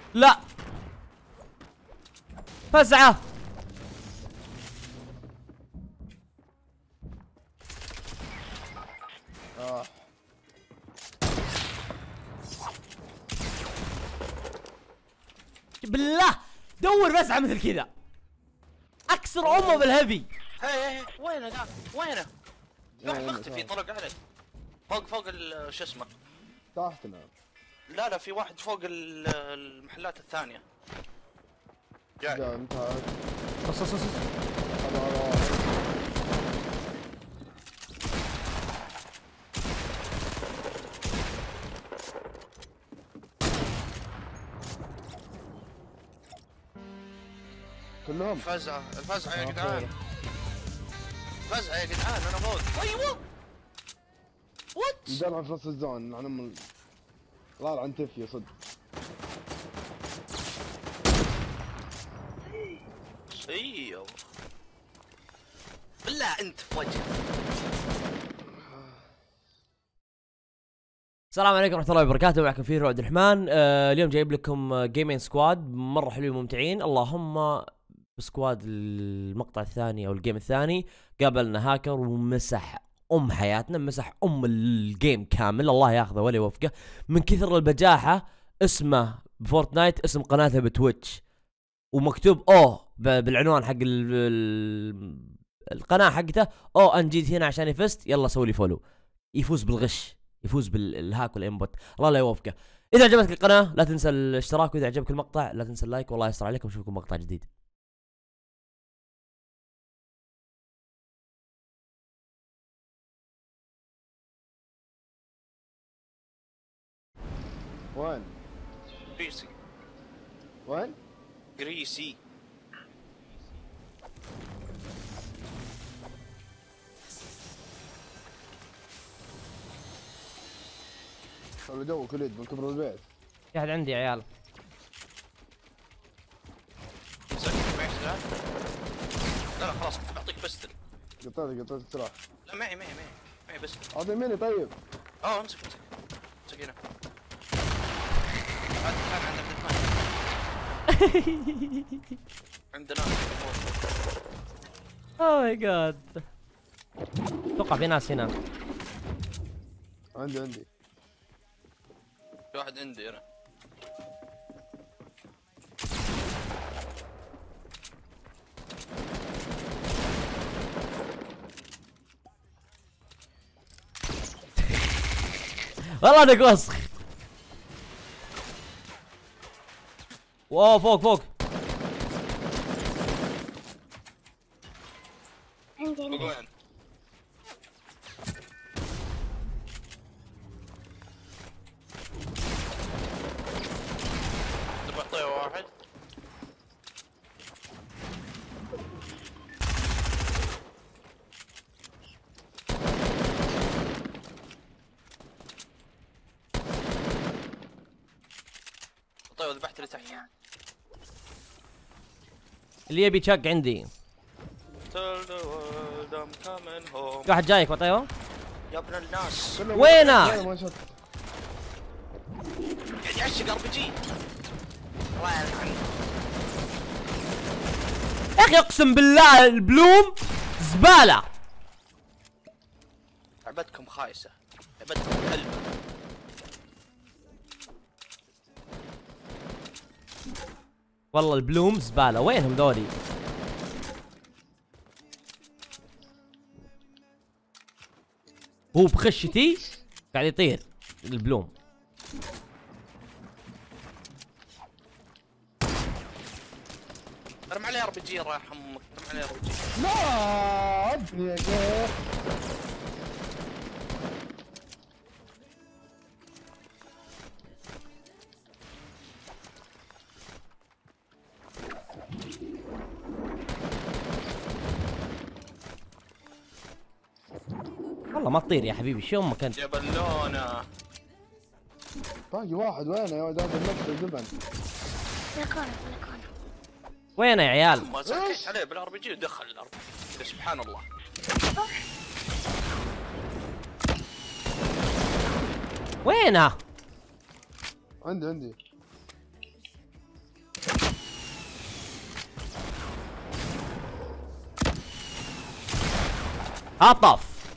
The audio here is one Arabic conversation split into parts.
لا فزعه. بالله دور فزعه مثل كذا اكسر امه بالهبي. هي وينه ذا؟ وينه؟ واحد مختفي طلق عليه فوق شو اسمه تحتنا. لا في واحد فوق المحلات الثانية. جاي انت صص كلهم الفزعة يا جدعان. فزعة يا جدعان انا فوق. ايوه وات ندلع في نص الزون عن طلع عن تفيه صدق. ايوه بالله انت في وجهي. السلام عليكم ورحمة الله وبركاته، معكم فيه عبد الرحمن. اليوم جايب لكم جيمين سكواد مرة حلوين وممتعين. اللهم بسكواد المقطع الثاني او الجيم الثاني قابلنا هاكر ومسح حياتنا، مسح الجيم كامل، الله ياخذه ولا يوفقه من كثر البجاحة. اسمه بفورتنايت، اسم قناته بتويتش، ومكتوب بالعنوان حق القناة حقته انا جيت هنا عشان يفزت، يلا سوي لي فولو. يفوز بالغش، يفوز بالهاك والانبوت، الله لا يوفقه. اذا عجبتك القناة لا تنسى الاشتراك، واذا عجبك المقطع لا تنسى اللايك، والله يستر عليكم. نشوفكم مقطع جديد. وين؟ جريسي وين؟ جريسي. طلعوا جو كليد من كبر البيت. في احد عندي يا عيال. مسكت معي سلاح؟ لا خلاص كنت بعطيك بستل. قطعت السلاح. لا معي بستل. اعطي مني طيب. امسك هنا. هذا كان عندك اثنين. عندنا اوه ماي جاد، اتوقع في ناس هنا. عندي في واحد عندي انا. والله انك وسخ. واو فوق عندي وين؟ تبغى اعطيه واحد؟ طيب ذبحت اللي تحت. اللي يبي تشق عندي. Tell the world I'm coming home. في واحد جايك بطيبه يا ابن الناس وينه؟ ما شفت. قاعد يعشق RPG. الله يلعن. يا اخي اقسم بالله البلوم زباله. لعبتكم خايسه، لعبتكم كلبه. والله البلوم زباله، وينهم ذولي؟ هو بخشتي قاعد يطير البلوم. ارمي عليه RPG الله يرحمك، ارمي عليه RPG. لا ابني يا شيخ. والله ما تطير يا حبيبي، شو امك انت؟ يا بلونه. باقي واحد وينه يا ولد؟ هذا المكتب زبن. بلكونة وينه يا عيال؟ ما سكيت عليه بالRPG ودخل الRPG. سبحان الله. وينه؟ عندي عطف.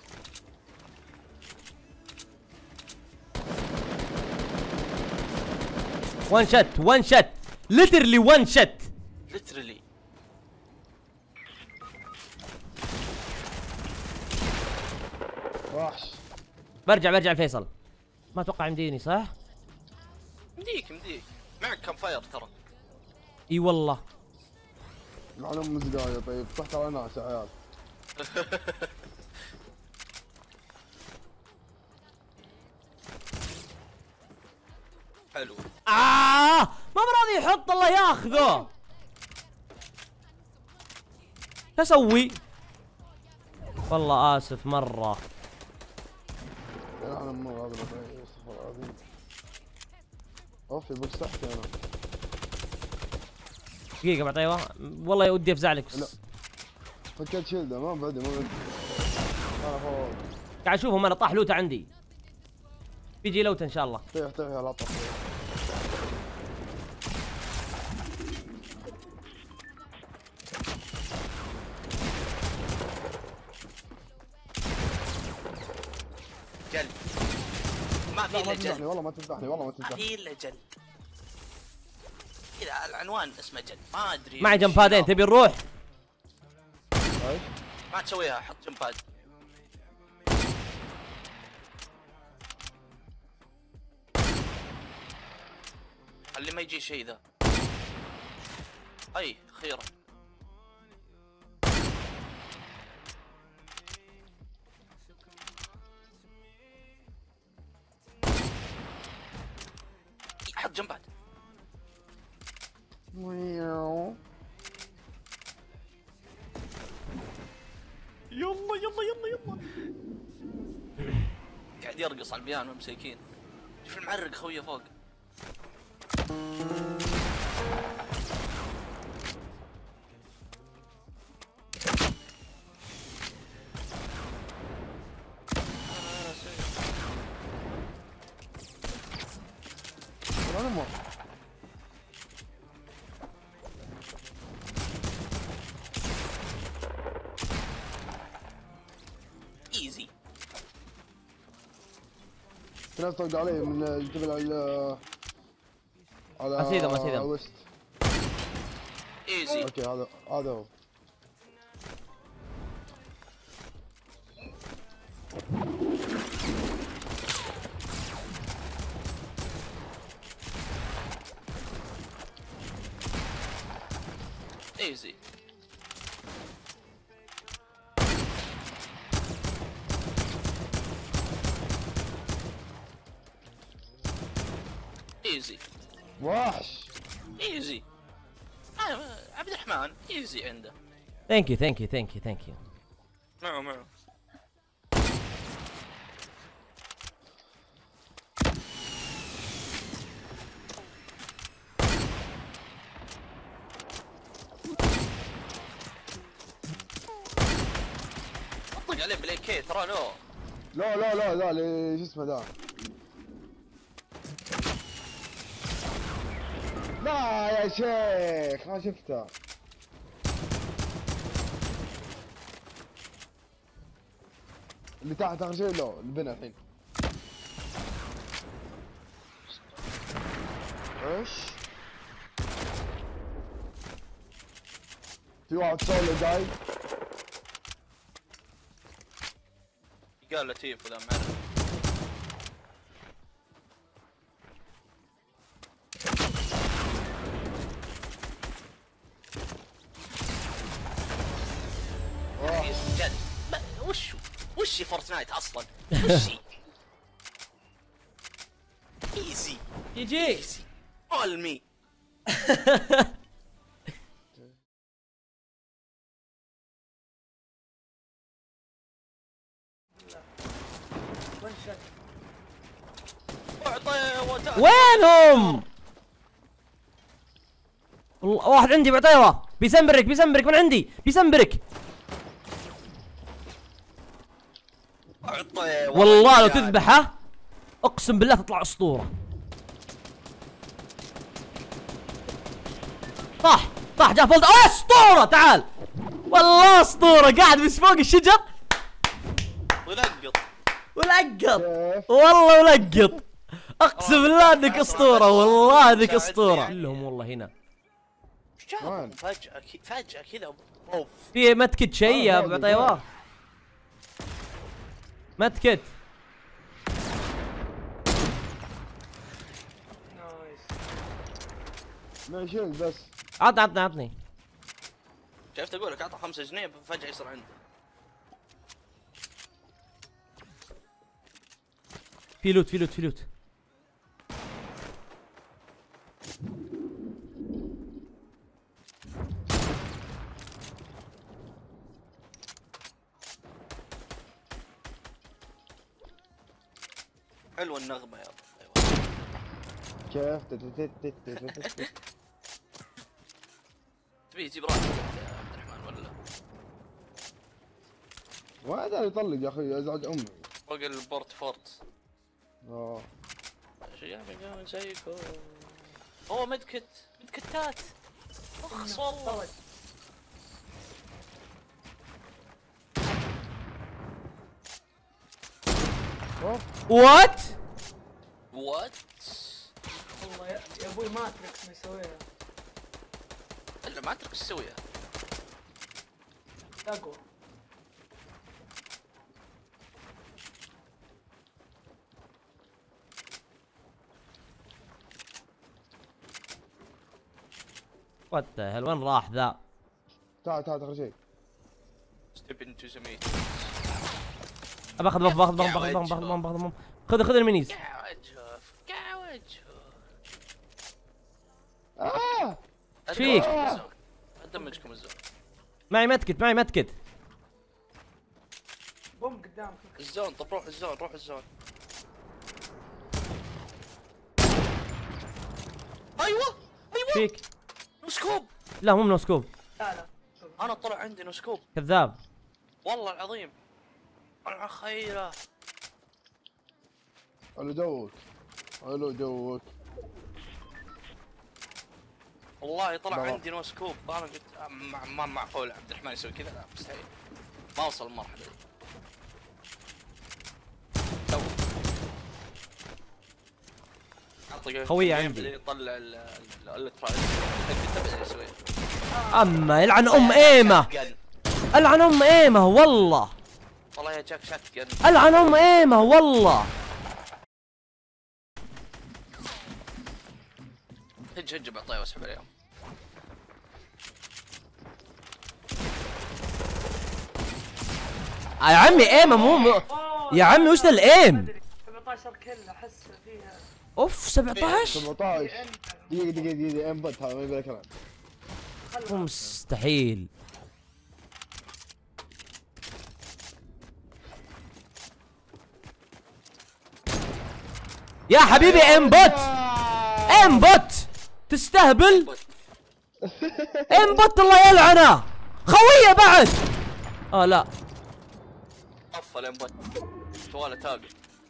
وان شت وان شت ليترلي وان شت ليترلي. وحش. برجع فيصل. ما اتوقع يمديني صح؟ مديك معك كم فاير ترى. اي والله. على ام زقاية. طيب فتحت على ناس يا عيال. حلو. ما براضي يحط الله ياخذه. شو اسوي؟ والله اسف مره. انا مو هذا استغفر العظيم. اوف يبوك تحتي انا. دقيقة بعطيوه والله ودي افزع لك لا. فكيت شيلده ما بدي انا فوق. قاعد اشوفهم انا طاح لوته عندي. بيجي لوته ان شاء الله. طيح على طف. جل. ما في الا جل. والله ما تفتحني والله ما ما في الا جل. كذا العنوان اسمه جل. ما ادري. معي جمبادين تبي نروح؟ ايش؟ ما تسويها حط جمباد. خلي ما يجي شيء ذا. اي خيره. حط جمباد. مياو. يلا قاعد يرقص على البيانو مساكين. شوف المعرق خويه فوق. انا مو ايزي. في ناس طلق علي من الجبل على اسيدهم ويست. ايزي. اوكي هذا هو. ايزي. ايزي. وحش. ايزي. عبد الرحمن ايزي عنده. ثانك يو. معه. طق عليه بالاي كي ترى. لا شو اسمه ذا. لا يا شيخ ما شفته. اللي تحت اخر شيء له البنا الحين. ايش؟ في واحد سولو جاي. قال لطيف ولا معرف. جد وشي فورتنايت اصلا. وشي ايزي. يجي اول مي. وينهم؟ واحد عندي بعطيوه بيسمبرك من عندي بيسمبرك. والله لو تذبحه اقسم بالله تطلع اسطوره. طاح جاء فولد. اسطوره تعال والله اسطوره. قاعد بس فوق الشجر ولقط ولقط كيف؟ والله ولقط. اقسم بالله انك اسطوره، والله انك اسطوره. كلهم والله هنا. ايش جابهم فجأة كذا اوف. في متكت شيء يا ابو طيوان؟ متكت. معي شيلد بس. عطني. شفت اقول لك اعطى 5 جنيه فجأة يصير عنده. في لوت. حلوة النغمة يا ابو. كيف؟ تبي تجيب راسك يا عبد الرحمن ولا؟ ما ادري يطلق يا اخي، ازعج امي. فوق البورت فورت. اه شيء زيكم. اوه مدكتات. اخس والله. وات؟ والله يا ابوي ماتريكس مسويها. الا ما اترك ايش تسويها. اقوى. وات ذا هيل، وين راح ذا؟ تعال اخر شيء. ستيب انتو سميت. باخذ بوم. خذ المينيز. قاع وجهه. ايش فيك؟ ادمجكم الزون. معي متكت. بوم قدامك. الزون طب روح الزون. ايوه فيك؟ نوسكوب. لا مو نوسكوب. لا انا طلع عندي نوسكوب كذاب. والله العظيم. انا خيره. الو دوك. والله طلع بابا. عندي نوسكوب. انا قلت ما معقول عبد الرحمن يسوي كذا. لا مستحيل. ما وصل المرحله دي. خوية عندي. يطلع الالكترونيك تبع يسوي. اما يلعن ام ايمه. العن ام ايمه والله. والله يا جاك شاتجن. العن ام ايمه والله. هج بعطيه واسحب عليهم. يا عمي ايمه مو يا عمي وش ذا الايم؟ 17 كل احس فيها. اوف 17. 17. دقيقة انبت هذا ما يبي له كلام. مو مستحيل. يا حبيبي امبوت تستهبل. امبوت الله يلعنه. خويه بعد. لا افل انبت سواله تاقل.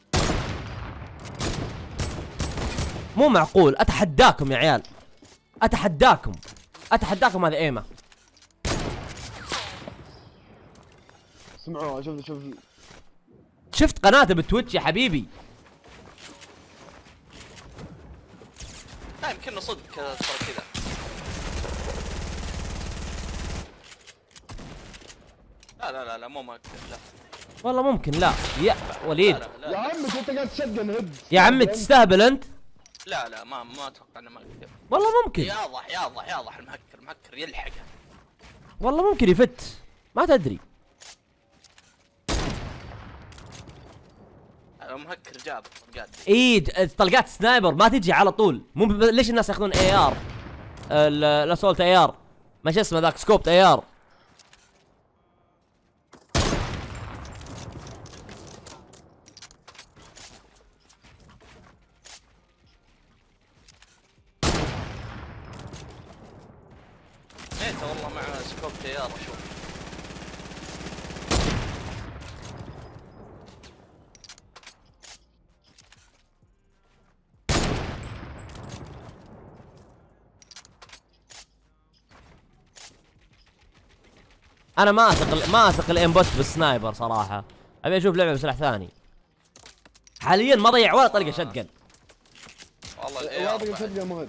مو معقول. اتحداكم يا عيال، اتحداكم هذا ايمه. اسمعوا شفت قناته بالتويتش يا حبيبي. لا يمكن صدق كذا صار كذا. لا مو ممكن. لا والله ممكن. لا يا وليد. لا يا عمي انت قاعد تشقن هد. يا عمي تستهبل انت. لا ما اتوقع انه ما يقدر. والله ممكن. ياضح المهكر يلحقه. والله ممكن يفت، ما تدري. المهكر جاب طلقات. طلقات سنايبر ما تجي على طول. مو ليش الناس ياخذون اي ار؟ الاسولت اي ار، ما شو اسمه ذاك، سكوبت اي ار. والله معنا سكوب تيار. شوف انا ما اثق الانبوت بالسنايبر صراحه. ابي اشوف لعبه بسلاح ثاني. حاليا ما ضيع ولا طلقه شتقن. والله واضح الاي شدقه مهد.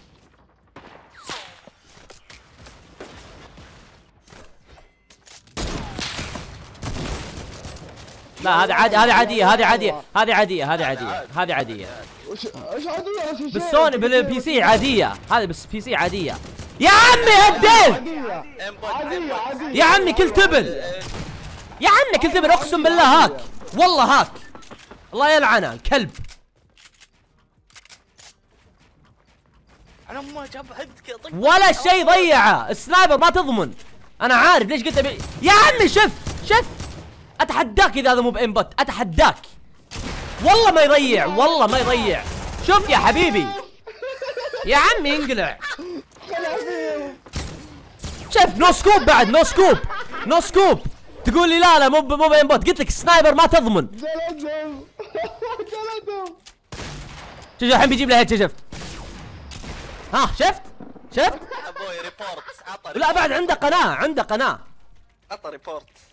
لا هذا عادي، هذه عاديه، هذه عاديه، هذه عاديه، هذه عاديه، هذه عاديه. ايش عاديه؟ بالسوني بالبي سي عاديه، هذه بس بي سي عاديه. يا عمي هديت عاديه. يا عمي كل تبل، يا عمي كل تبل اقسم بالله هاك، والله هاك، الله يلعنه الكلب. انا ما جاب حد كذا طق ولا شيء ضيعه، السنايبر ما تضمن. انا عارف ليش قلت ابي. يا عمي شف اتحداك اذا هذا مو بانبوت، اتحداك والله ما يضيع، والله ما يضيع. شوف يا حبيبي يا عمي انقلع. شوف نو سكوب بعد، نو سكوب، نو سكوب. تقول لي لا مو بانبوت، قلت لك السنايبر ما تضمن. جلدهم. شوف الحين بيجيب له هيك، شفت؟ ها شفت؟ ابوي ريبورت، عطى لا بعد عنده قناه، عنده قناه. عطى ريبورت.